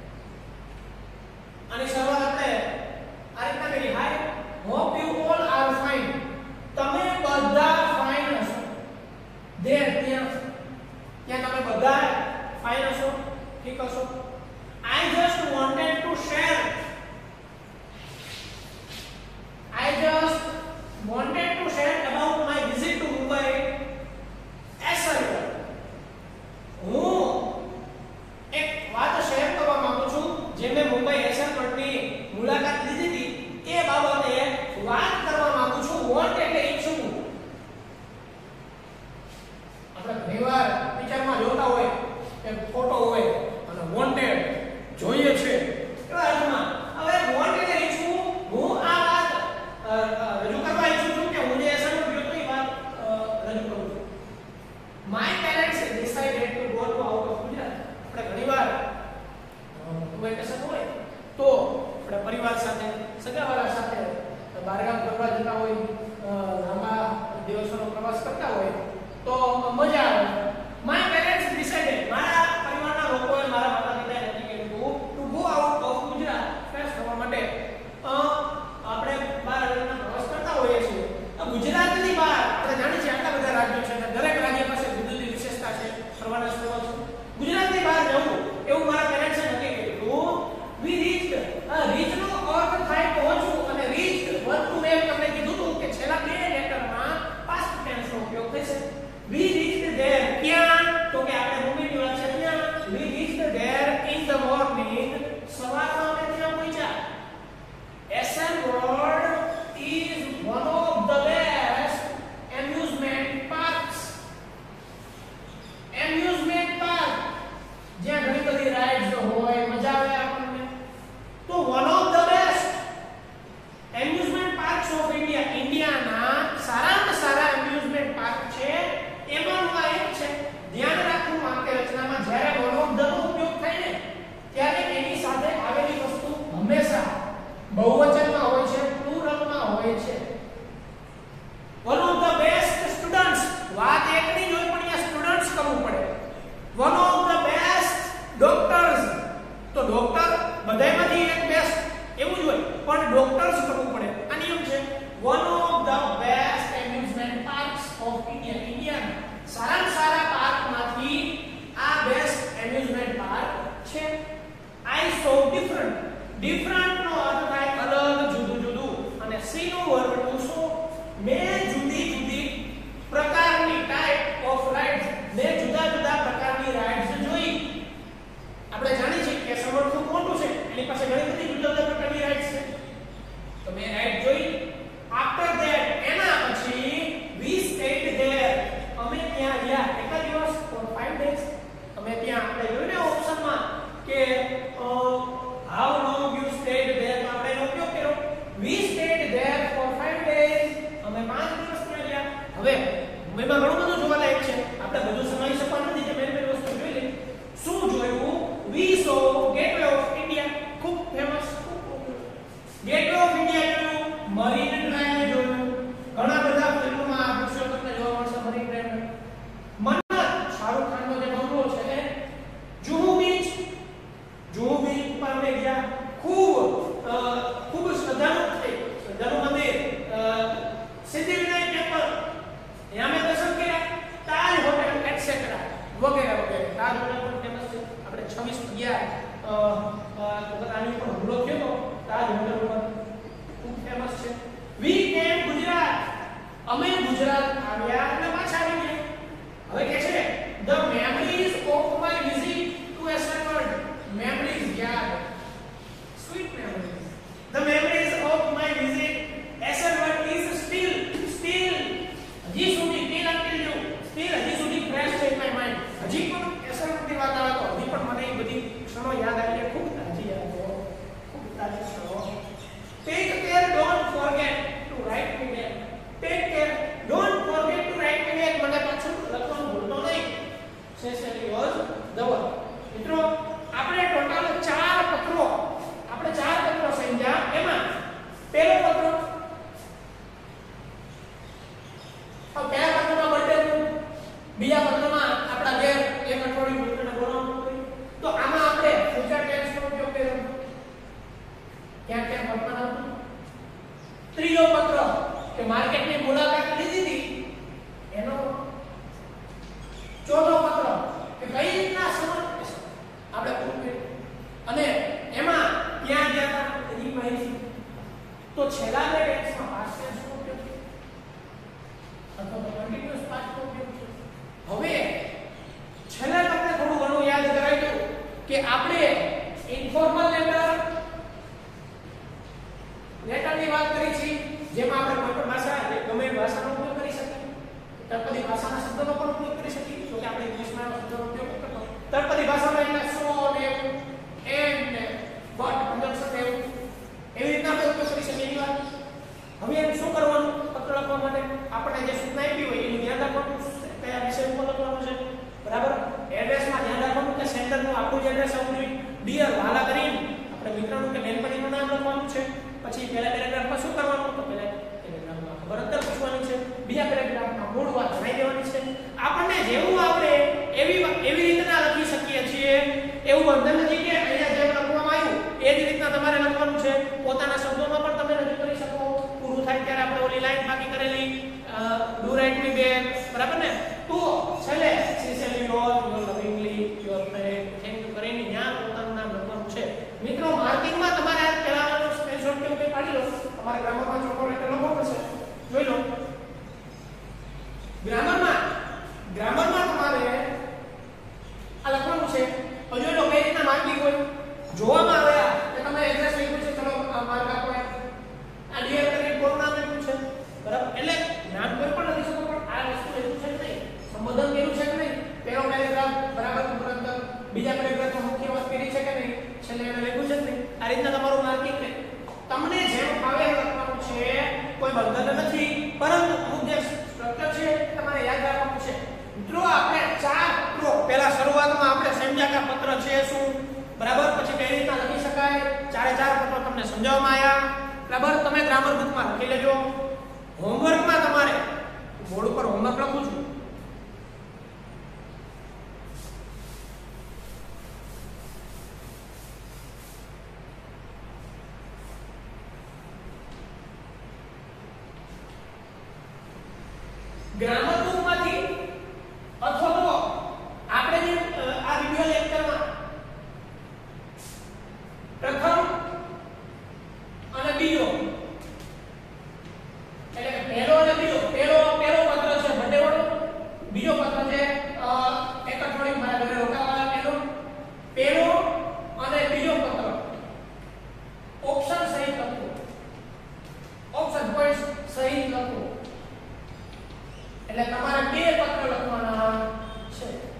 A: અને શરૂઆત આપણે આ રીતના કરી, hi hope you all are fine. તમે બધા ફાઇન હશો. દેર ત્યાં તમે બધા ફાઇન હશો, ઠીક હશો. I just wanted to share about my visit to Mumbai as well. હું એક વાત શેર કરવા માંગુ છું, જે મેં મુંબઈ એરપોર્ટની મુલાકાત લીધી હતી એ બાબતે વાત કરવા માંગુ છું. વોન્ટ એટલે ઈચ્છું. આપણે ઘણીવાર પિક્ચરમાં જોતા હોય કે ફોટો હોય અને વોન્ટેડ જોઈએ છે એવા અર્થમાં. હવે વોન્ટ એટલે ઈચ્છું. હું આ વાત રજૂ કરવા ઈચ્છું છું કે હું જે એસાઇનમેન્ટ જોતો એ વાત રજૂ કરું છું. My parents decided to go to out of Gujarat. આપણે ઘણીવાર વેકેશન હોય તો આપણે પરિવાર સાથે, સગાવાળા સાથે બહારગામ ફરવા જતા હોય, લાંબા દિવસોનો પ્રવાસ કરતા હોય તો મજા આવે. My parents decided, મારા પરિવારના લોકોએ, મારા માતા પિતાએ નક્કી કર્યું to go out of Gujarat, fresh થવા માટે આપણે બહાર પ્રવાસ કરતા હોઈએ છીએ. ગુજરાતની બહાર આપણે જાણીએ છીએ આટલા બધા રાજ્યો છે અને દરેક રાજ્ય પાસે જુદી જુદી વિશેષતા છે, ફરવાના સ્થળો છે. ગુજરાતની બહાર જવું એવું મારા પેરેન્ટ્સે નક્કી કર્યું. વી રીચ્ડ, રીચનો અર્થ થાય પહોંચવું, અને રીચ્ડ વર્બનું મેં તમને કીધું હતું કે છેલ્લા બે લેટરમાં પાસ્ટ ટેન્સનો ઉપયોગ થશે. વી રીચ્ડ ધેર, ક્યાં? તો કે આપણે મુંબઈની વાત છે ત્યાં. We reached there in the morning, સવારમાં અમે ત્યાં પહોંચ્યા. SN world is one of the best amusement parks. Amusement park જ્યાં ઘણી બધી રાઇડ્સ હોય, મજા આવે આપણને. તો one of the best amusement parks of India, ઇન્ડિયાના સારામાં સારા એમ્યુઝમેન્ટ પાર્ક છે એમાંનું આ એક છે. ધ્યાન રાખવું વાક્ય રચનામાં જ્યારે one of the નો ઉપયોગ થાય ને ત્યારે એની સાથે આવેલી વસ્તુ હંમેશા બહુવચનમાં હોય છે, પ્લુરલમાં હોય છે. One of the best students, વાત એકની જ હોય પણ અહીંયા સ્ટુડન્ટ્સ કરવું પડે. One of the best doctors, તો ડોક્ટર બધાયમાંથી એક બેસ્ટ એવું જ હોય પણ ડોક્ટર્સ કરવું પડે. આ નિયમ છે. One of the best amusement parks of India, ઇન્ડિયાના સારામાં સારા પાર્કમાંથી આ બેસ્ટ એમ્યુઝમેન્ટ પાર્ક છે. I saw different, different નો અર્થ થાય અલગ, જુદું જુદું, અને see નો વર્બ to show. મેં જુદી જુદી પ્રકારની ટાઈપ ઓફ રાઇડ્સ, મેં જુદા જુદા પ્રકારની રાઇડ્સ જોઈ. આપણે જાણીએ છીએ કે સમર ખૂબ મોટું છે, એની પાસે ઘણી બધી જુદા જુદા પ્રકારની રાઇડ્સ છે. તો મેં રાઇડ જોઈ. આફ્ટર ધેટ, એના પછી વી સ્ટેડ ધેર, અમે ત્યાં રહ્યા કેટલા દિવસ? For 5 days. અમે ત્યાં આપણે જોયું ને ઓપ્શનમાં કે how long you stayed there, તો આપણે એનો ઉપયોગ કર્યો. we stayed there for 5 days. અમે 5 દિવસ ત્યાં રહ્યા. હવે મુંબઈમાં ઘણું બધું જોવાલાયક છે, આપણે બધું સમાવી શકવાનું નથી, જે મેન મેન વસ્તુ જોઈ લઈએ. શું જોયું? we saw Gateway of India, ખૂબ ફેમસ, Gateway of India જોયું, મરીન ડ્રાઈવ જોયું. ઘણા બધા ફિલ્મોમાં આ દૃશ્યો તમને જોવા મળશે. મરીન ડ્રાઈવ, મન્નત, શાહરુખ ખાનનો જે બંગલો છે, જુહુ બીચ, જુહુ બીચ પર અમે ગયા. ખૂબ શ્રદ્ધાનું મંદિર, સિદ્ધિવિનાયક ટેમ્પલ, ત્યાં અમે દર્શન કર્યા. તાજ હોટેલ એટસેટ્રા વગેરે વગેરે. તાજ હોટેલ પણ ફેમસ છે. આપણે 26 આની પર હુમલો થયો તો તાજ હોટેલ પર, ખૂબ ફેમસ છે. વી કેમ ગુજરાત, અમે ગુજરાત આવ્યા અને પાછા આવી ગયા. હવે કે છે the memories of my visit to SN world, memories, યાદ, sweet memories. The memories of my visit SN1 is still હવે કયા પત્રમાં બર્થડે બીજા પત્રમાં આપણા ઘેર એક અઠવાડિયું બર્થડે બોલાવવાનું હોય તો આમાં આપણે ફ્યુચર ટેન્સનો ઉપયોગ કર્યો ક્યાં ક્યાં પત્રમાં આવતું ત્રીજો પત્ર કે માર્કેટની મુલાકાત લીધી હતી એનો ચોથો પત્ર કે કઈ રીતના સમજ આપણે પૂરું કર્યું અને એમાં ક્યાં ગયા હતા એ માહિતી તો છેલ્લા બે ટેન્સમાં પાસ્ટ ટેન્સનો ઉપયોગ છે અથવા તો કન્ટીન્યુઅસ પાસ્ટનો ઉપયોગ છે હવે છેલ્લા તમને થોડું ઘણું યાદ કરાવી દઉં કે આપણે ઇન્ફોર્મલ લેટરની વાત કરી છે જેમાં આપણે કોઈ પણ ભાષા ગમે તે ભાષાનો ઉપયોગ કરી શકીએ તળપદી ભાષાના શબ્દોનો પણ ઉપયોગ કરી શકીએ તો કે આપણે ઇંગ્લિશમાં શબ્દોનો ઉપયોગ કરતો તળપદી ભાષામાં એટલે સો ને એન્ડ ને બટ કંજક્શન ને એવી રીતના આપણે ઉપયોગ કરી શકીએ એની વાત હવે એમ શું કરવાનું પત્ર લખવા માટે આપણે જે સૂચના આપી હોય એનું ધ્યાન રાખવાનું કયા વિષય ઉપર લખવાનું છે બરાબર એડ્રેસમાં ધ્યાન રાખવાનું કે સેન્ટરનું આખું જ એડ્રેસ આવવું જોઈએ ડિયર વાલા કરીને આપણે મિત્રનું કે બેનપણીનું નામ લખવાનું છે પછી પહેલા પેરેગ્રાફમાં શું કરવાનું તો પહેલા પેરેગ્રાફમાં ખબર અંતર પૂછવાની છે બીજા પેરેગ્રાફમાં મૂળ વાત જણાવી દેવાની છે આપણને જેવું આવડે એવી રીતના લખી શકીએ છીએ એવું બંધન નથી કે અહીંયા જેમ લખવામાં આવ્યું એ જ રીતના તમારે લખવાનું છે પોતાના શબ્દોમાં પણ તમે રજૂ કરી શકો પૂરું થાય ત્યારે આપણે ઓલી લાઈન બાકી કરેલી ડુ રાઇટ મી બેક બરાબર ને તો છેલ્લે sincerely your lovingly your friend thank you કરીને ત્યાં પોતાનું નામ લખવાનું છે મિત્રો માર્કિંગમાં તમારે પહેલાનો સ્ક્રીનશોટ કે કંઈ કાઢી લો તમારે ગ્રામરમાં ચોખ્ખો લેટર લખવો પડશે જોઈ લો ગ્રામરમાં તમારે આ લખવાનું છે તો જોઈ લો કઈ રીતના માર્કિંગ હોય જોવામાં આવ્યા કે તમે એડ્રેસ લખ્યું છે ચલો માર્ક આપો આ ડિયર કરીને કોનું નામ લખ્યું છે બરાબર એટલે નામ કોઈ પણ લખી શકો પણ આ વસ્તુ લખ્યું છે કે નહીં સંબોધન કર્યું છે કે નહીં પહેલો પેરેગ્રાફ બરાબર તુરંત બીજા પેરેગ્રાફમાં મુખ્ય વાત કરી છે કે નહીં છેલ્લે એને લખ્યું છે કે નહીં આ રીતના તમારું માર્કિંગ છે તમને જેમ ફાવે એમ લખવાનું છે કોઈ બંધન નથી પરંતુ અમુક જે સ્ટ્રક્ચર છે તમારે યાદ રાખવાનું છે મિત્રો આપણે ચાર પત્રો પહેલા શરૂઆતમાં આપણે સમજ્યા કે પત્ર છે શું બરાબર પછી કઈ રીતના લખી શકાય ચારે ચાર પત્રો તમને સમજાવવામાં આવ્યા બરાબર તમે ગ્રામર બુકમાં લખી લેજો હોમવર્કમાં તમારે બોર્ડ ઉપર હોમવર્ક લખું છું ગ્રામર બુકમાંથી અથવા તો આપણે જે આ વિડિયો લેક્ચરમાં પ્રથમ અને બીજો એટલે કે પહેલો અને બીજો પહેલો પત્ર છે બર્થડે વાળો બીજો પત્ર છે એક અઠવાડિયું મારા ઘરે રોકાવાળા પહેલો અને બીજો પત્ર ઓપ્શન સહિત લખો ઓપ્શન પોઈન્ટ સહિત લખો એટલે તમારે બે પત્ર લખવાના છે